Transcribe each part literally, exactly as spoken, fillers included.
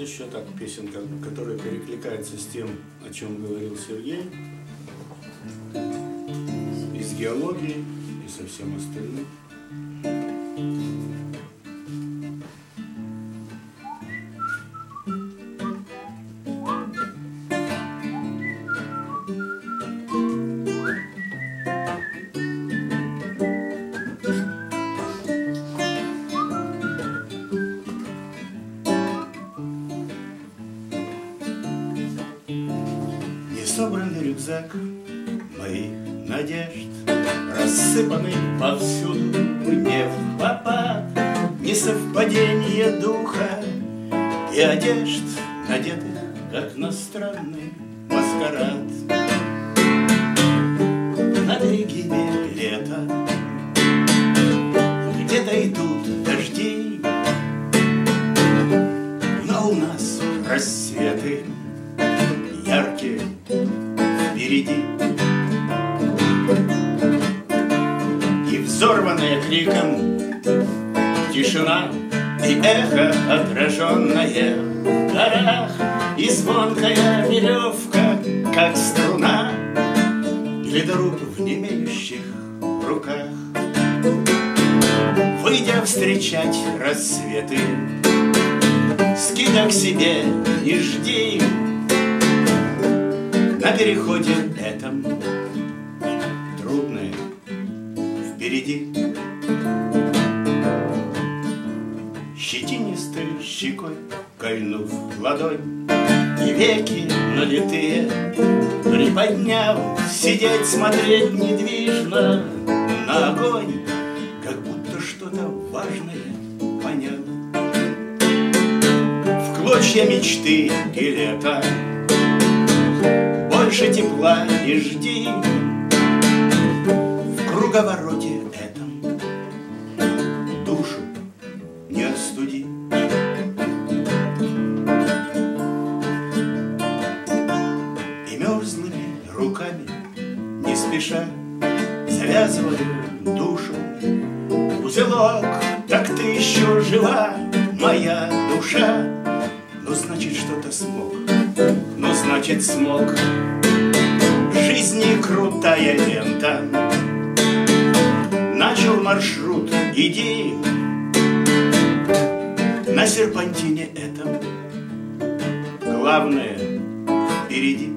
еще так песенка, которая перекликается с тем, о чем говорил Сергей, и с геологией, и со всем остальным. Собранный рюкзак моих надежд, рассыпанный повсюду, не в попад, несовпадение духа и одежд, надетых, как на странный маскарад. На береге лето, где-то идут дожди, но у нас рассветы яркие впереди. И взорванная криком тишина, и эхо, отраженное в горах, и звонкая веревка, как струна, или друг в немеющих руках. Выйдя встречать рассветы, скидок себе не жди. На переходе этом трудное впереди. Щетинистой щекой кольнув ладонь, и веки налитые приподняв, сидеть, смотреть недвижно на огонь, как будто что-то важное понял. В клочья мечты и лета больше тепла не жди. В круговороте этом душу не остуди. И мерзлыми руками не спеша завязываю душу. Узелок, так ты еще жива, моя душа. Ну, значит, что-то смог, ну, значит, смог. Жизни крутая лента, начал маршрут, иди. На серпантине этом главное впереди.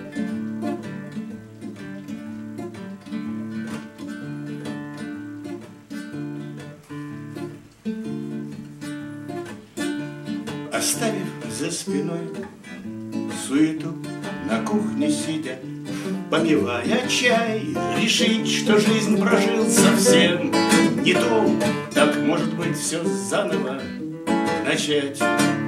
Оставив за спиной суету, на кухне сидя, попивая чай, решить, что жизнь прожил совсем не ту, так, может быть, все заново начать.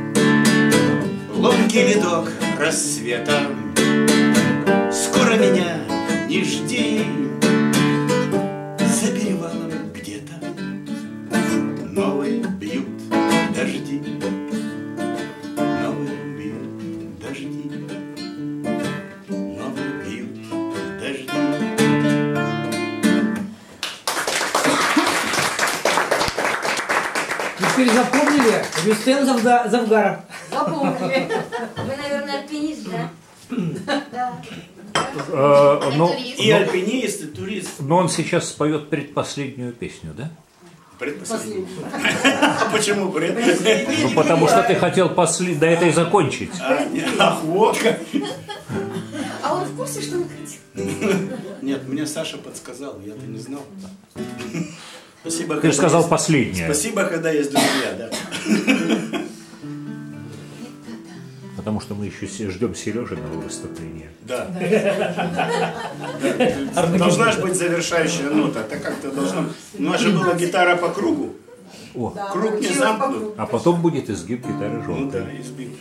Ломкий ледок рассвета, скоро меня не жди. За перевалом где-то новые бьют дожди. Теперь запомнили Рустем Завгаров? Запомнили. Вы, наверное, альпинист, да? Да. И альпинист, и турист. Но он сейчас споет предпоследнюю песню, да? Предпоследнюю. А почему предпоследнюю? Ну, потому что ты хотел до этой закончить. Ах, вот как. А он в курсе, что он хотел? Нет, мне Саша подсказал, я-то не знал. Спасибо. Ты же сказал есть... последнее. Спасибо, когда есть друзья, да. Потому что мы еще ждем Сережиного выступления. Да. Должна же быть завершающая нота. Так как-то должно. У нас же была гитара по кругу. О. Круг не замкнут. А потом будет изгиб гитары желтой. Ну да, изгиб.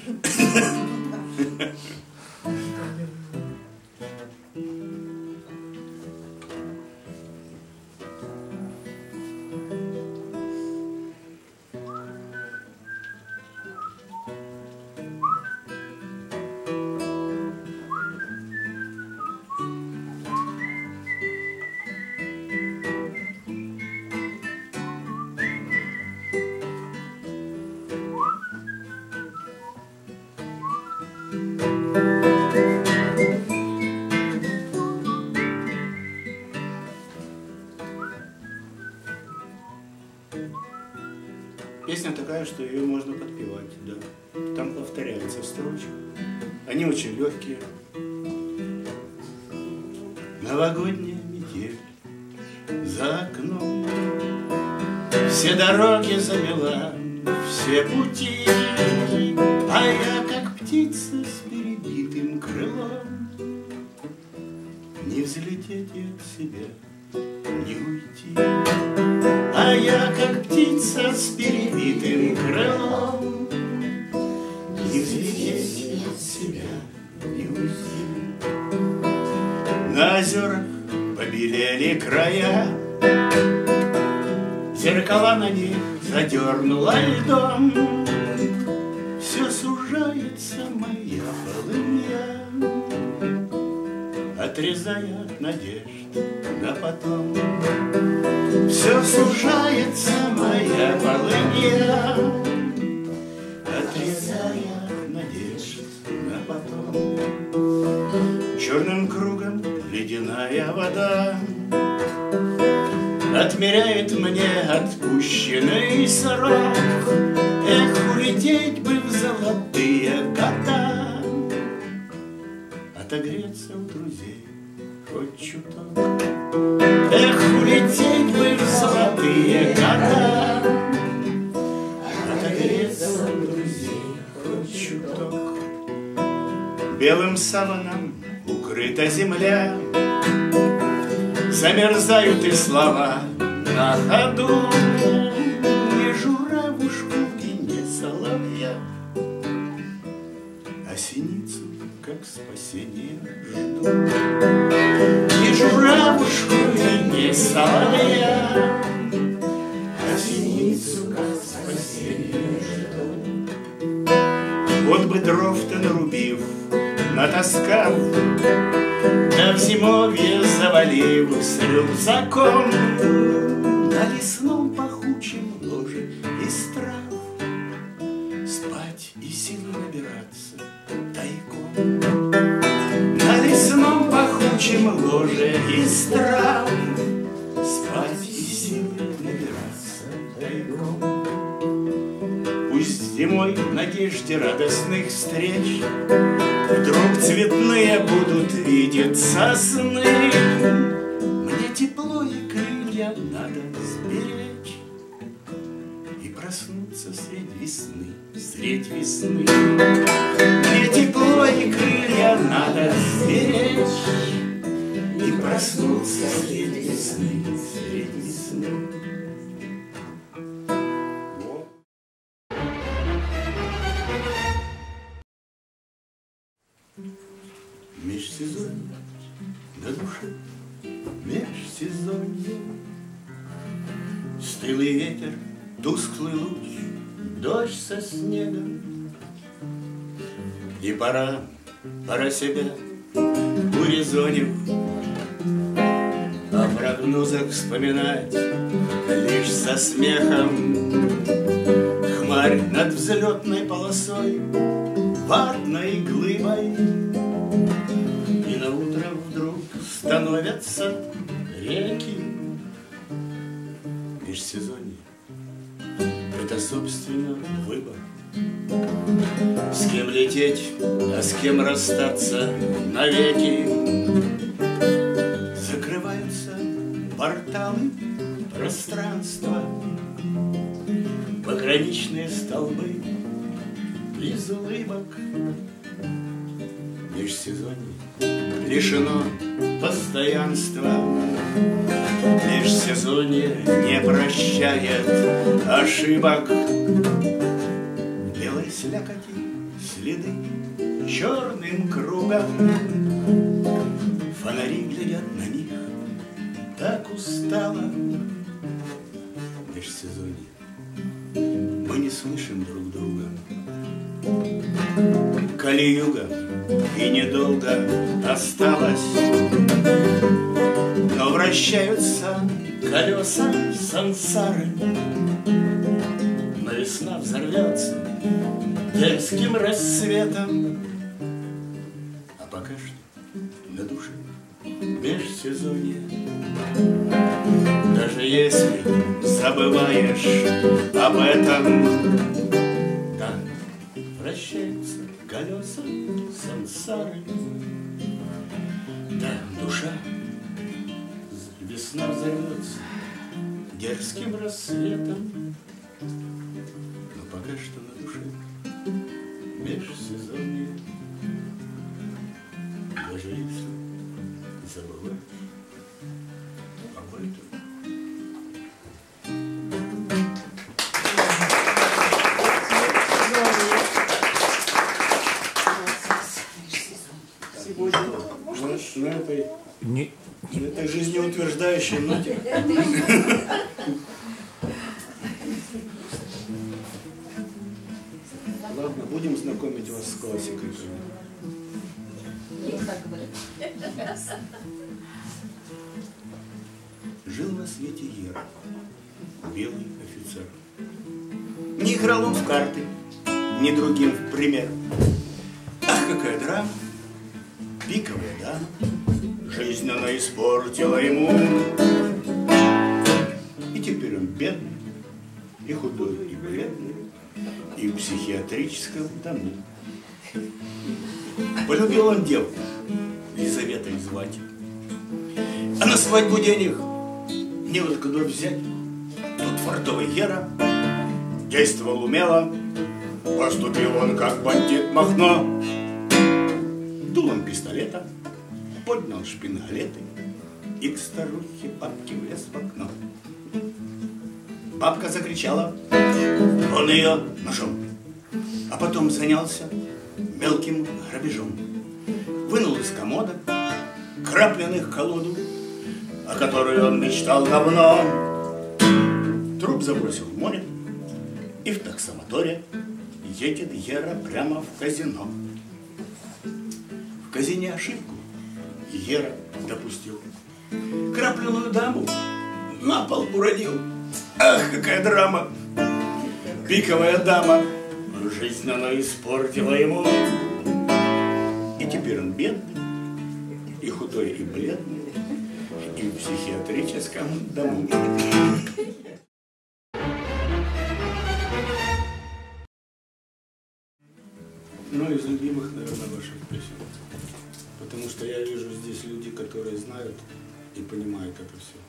Песня такая, что ее можно подпевать, да. Там повторяются строчки. Они очень легкие. Новогодняя метель за окном, все дороги замела, все пути, а я как птица с перебитым крылом. Не взлететь и от себя, не уйти, а я как птица с перебитым крылом. Не взлететь и от себя, не уйти. На озерах побелели края, зеркала на них задернула льдом. Все сужается моя полынья, отрезая от надежд на потом. Все сужается моя полынья, отрезая от надежд на потом. Черным кругом ледяная вода отмеряет мне отпущенный срок. Эх, улететь бы в золотые года, отогреться у друзей хоть чуток. Эх, улететь бы в золотые года, отогреться у друзей хоть чуток. Белым саваном укрыта земля, замерзают и слова на ходу. Не журавушку и не соловья, а синицу, как спасение, жду. Не журавушку и не соловья, а синицу, как спасение, жду. Вот бы дров-то нарубив, натаскав, да в зимовье завалив с рюкзаком, на лесном пахучем ложе из трав спать и силы набираться тайком. На лесном пахучем ложе из трав спать и силы набираться тайком. Пусть зимой в надежде радостных встреч вдруг цветные будут видеться сны. Мне тепло и крылья надо сберечь и проснуться средь весны, средь весны. Мне тепло и крылья надо сберечь и проснуться средь весны, средь весны. Межсезонье на душе, межсезонье. Стылый ветер, тусклый луч, дождь со снегом. И пора, пора себя урезонив, о прогнозах вспоминать лишь со смехом. Хмарь над взлетной полосой, ватной глыбой, и на утро вдруг становятся реки. Межсезонье — это, собственно, выбор. С кем лететь, а с кем расстаться навеки. Закрываются порталы пространства, пограничные столбы без улыбок. Межсезонье лишено постоянства, межсезонье не прощает ошибок. Белой слякоти следы черным кругом, фонари глядят на них так устало. Межсезонье мы не слышим друг друга. Кали-юга и недолго осталось, но вращаются колеса сансары. Но весна взорвется дерзким рассветом, а пока что на душе межсезонье. Даже если забываешь об этом, да, вращаются колеса сансары. Да, душа, весна взорвется дерзким рассветом, но пока что на душе межсезонье, даже если забываешь об этом. Сегодня на этой, Не, на этой жизнеутверждающей ноте ладно, будем знакомить вас с классикой. Жил на свете Ера, белый офицер. Не играл он в карты, ни другим в пример. Ах, какая драма, пиковая дама, жизнь она испортила ему. И теперь он бедный, и худой, и бледный, и в психиатрическом дому. Полюбил он девку, Лизаветой звать, а на свадьбу денег не откуда взять. Тут фартовый Гера действовал умело, поступил он как бандит Махно. Дулом пистолета поднял шпингалеты и к старухе бабке влез в окно. Бабка закричала, он ее ножом, а потом занялся мелким грабежом. Вынул из комода крапленых колоду, о которой он мечтал давно. Труп забросил в море, и в таксомоторе едет Гера прямо в казино. В казине ошибку Гера допустил, крапленую даму на пол уронил. Ах, какая драма, пиковая дама, жизнь она испортила ему. И теперь он бедный, и худой, и бледный, и в психиатрическом дому. Ну, из любимых, наверное, ваших песен. Потому что я вижу здесь люди, которые знают и понимают это все.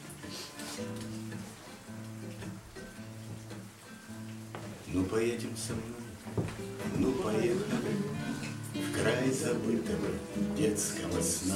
Ну, поедем со мной, ну, поехали в край забытого детского сна.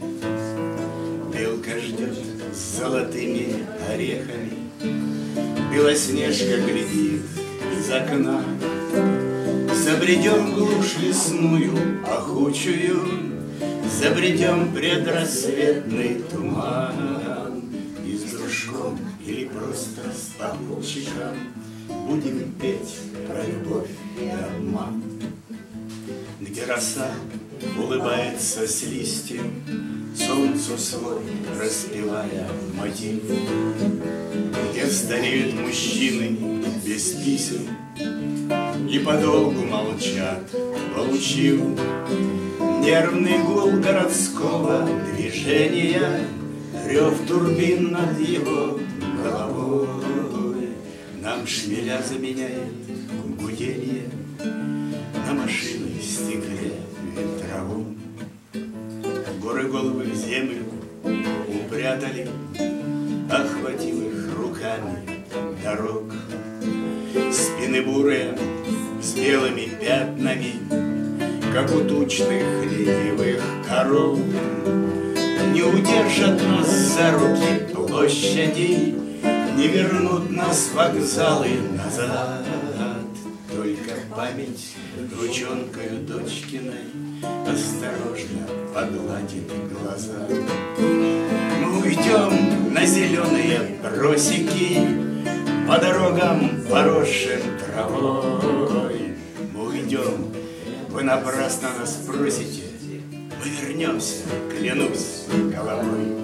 Белка ждет с золотыми орехами, Белоснежка глядит из окна. Забредем в глушь лесную, пахучую, забредем предрассветный туман. И с дружком или просто с попутчиком будем петь про любовь и обман. Где роса улыбается с листьев, солнцу свой распевая мотив. Где стареют мужчины без писем и подолгу молчат, получив нервный гул городского движения, рев турбин над его головой. Нам шмеля заменяет гудение на машины стекле ветровом. Горы головы в землю упрятали, охватив их руками дорог. Спины бурые с белыми пятнами, как у тучных ленивых коров. Не удержат нас за руки площади, не вернут нас вокзалы назад. Только память ручонкою дочкиной осторожно погладит глаза. Мы уйдем на зеленые просеки, по дорогам, поросшим травой. Мы уйдем, вы напрасно нас просите, мы вернемся, клянусь головой.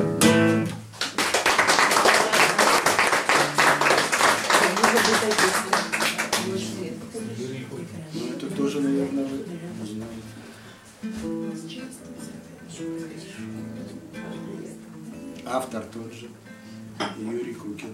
Ну, это тоже, наверное, вы знаете. Автор тот же. Юрий Кукин.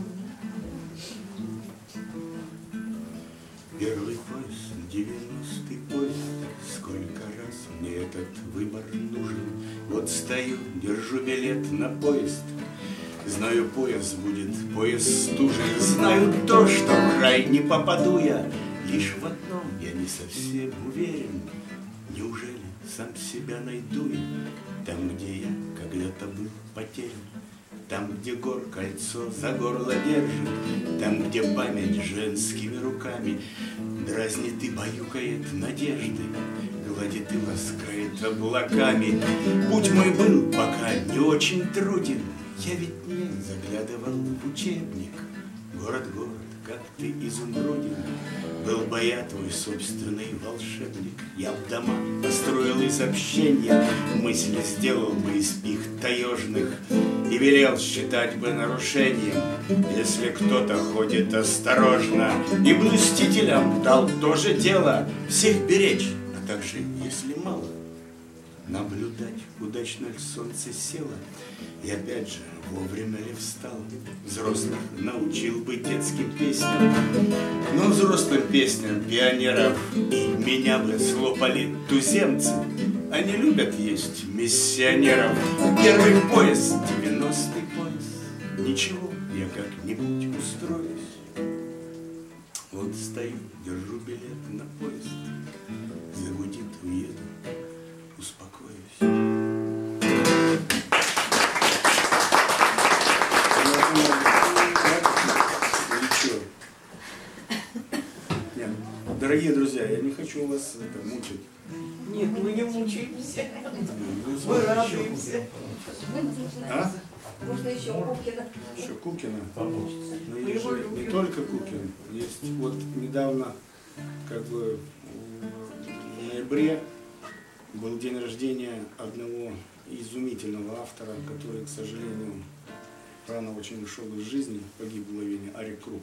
Первый поезд, девяностый поезд, сколько раз мне этот выбор нужен. Вот стою, держу билет на поезд, знаю, поезд будет, поезд стужен. Знаю то, что в рай не попаду я, лишь в одном я не совсем уверен. Неужели сам себя найду я там, где я когда-то был потерян? Там, где гор кольцо за горло держит, там, где память женскими руками дразнит и баюкает надежды, гладит и ласкает облаками. Путь мой был пока не очень труден, я ведь не заглядывал в учебник. Город, город, как ты изумруден, был бы я твой собственный волшебник. Я б дома построил из общения, мысли сделал бы из пих таежных и велел считать бы нарушением, если кто-то ходит осторожно. И блюстителям дал тоже дело всех беречь, а также, если мало, наблюдать, удачно ли солнце село, и опять же, вовремя ли встал. Взрослых научил бы детским песням, но взрослым песням пионеров и меня бы слопали туземцы. Они любят есть миссионеров. Первый поезд, девяностый поезд, ничего, я как-нибудь устроюсь. Вот стою, держу билет на поезд, загудит, уеду, успокоюсь. Нет, дорогие друзья, я не хочу вас это, мучить. Нет, мы не мучаемся. Ну, Мы радуемся. А? Можно еще Кукина. Еще Кукина. Но есть же не только Кукин. Есть вот недавно, как бы в ноябре был день рождения одного изумительного автора, который, к сожалению, рано очень ушел из жизни, погиб в лавине, Арик Круп.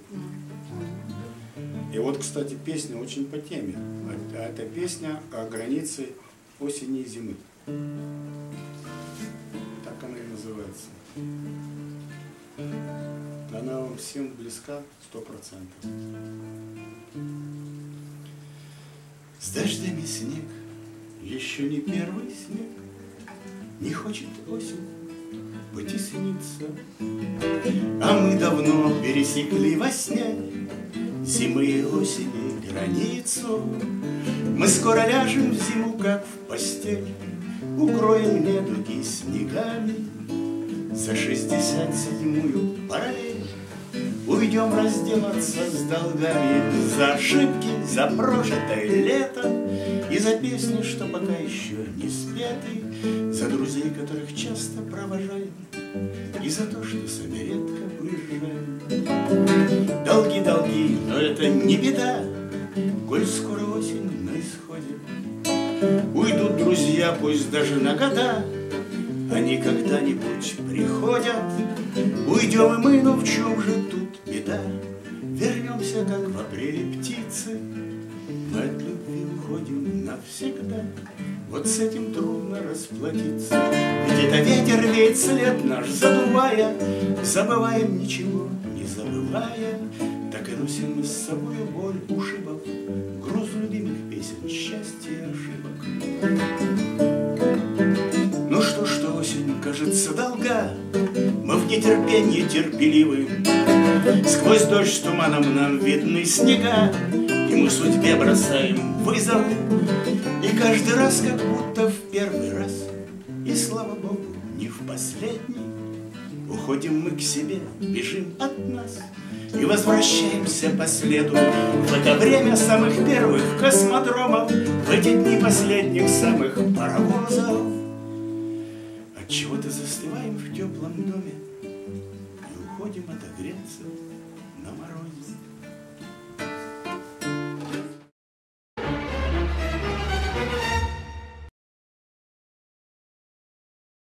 И вот, кстати, песня очень по теме. А это песня о границе осени и зимы. Так она и называется. Она вам всем близка сто процентов. С дождями снег, еще не первый снег, не хочет осень потесниться. А мы давно пересекли во сне зимы и осени границу. Мы скоро ляжем в зиму, как в постель, укроем недуги снегами. За шестьдесят седьмую параллель уйдем разделаться с долгами. За ошибки, за прожитое лето и за песни, что пока еще не спеты, за друзей, которых часто провожаем, и за то, что сами редко уезжаем. Долги, долги, но это не беда, коль скоро осень на исходе. Уйдут друзья, пусть даже на года, они когда-нибудь приходят. Уйдем и мы, но в чем же тут беда? Вернемся, как в апреле птицы. Мы от любви уходим навсегда. Вот с этим трудно расплатиться. Ведь это ветер веет след наш, задувая. Забываем ничего, не забывая. Так и носим мы с собой боль ушибов, груз любимых песен, счастья и ошибок. Ну что, что осень кажется долга, мы в нетерпении терпеливы. Сквозь дождь с туманом нам видны снега, и мы судьбе бросаем вызов. И каждый раз, как будто в первый раз, и слава Богу, не в последний, уходим мы к себе, бежим от нас и возвращаемся по следу. В это время самых первых космодромов, в эти дни последних самых паровозов. Отчего-то застываем в теплом доме и уходим отогреться на морозе.